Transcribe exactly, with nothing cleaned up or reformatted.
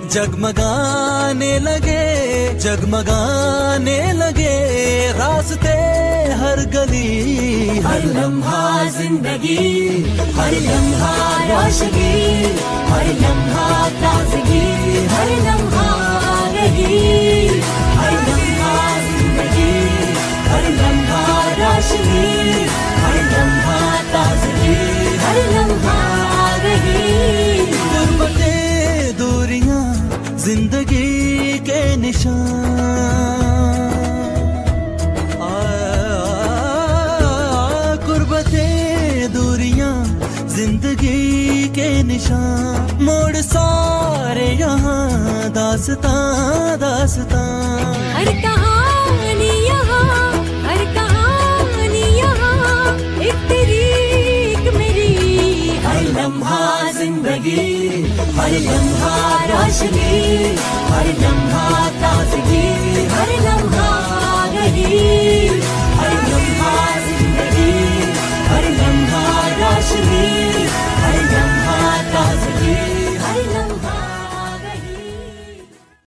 जगमगाने लगे जगमगाने लगे रास्ते हर गली, हर लम्हा जिंदगी, हर लम्हा रोशनी, हर लम्हा ताजगी, हर लम्हा रही, हर लम्हा जिंदगी, हर लम्हा रोशनी, हर लम्हा ताजगी, हर लम्हा रही। गुर्बतें दूरियां जिंदगी के निशान, जिंदगी के निशान, मोड़ सारे यहाँ दास्तां दास्तां, हर कहानी यहाँ, हर कहानी यहाँ, एक तेरी एक मेरी, हर लम्हा जिंदगी, हर लम्हा रोशनी, हर लम्हा ताजगी, हर लम्हा रही।